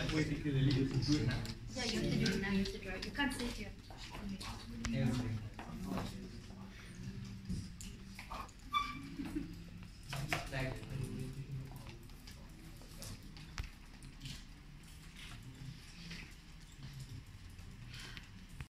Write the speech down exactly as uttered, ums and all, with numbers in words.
particularly if you do it now. Yeah, you have to do it now. You have to draw it. You can't sit here. Everything.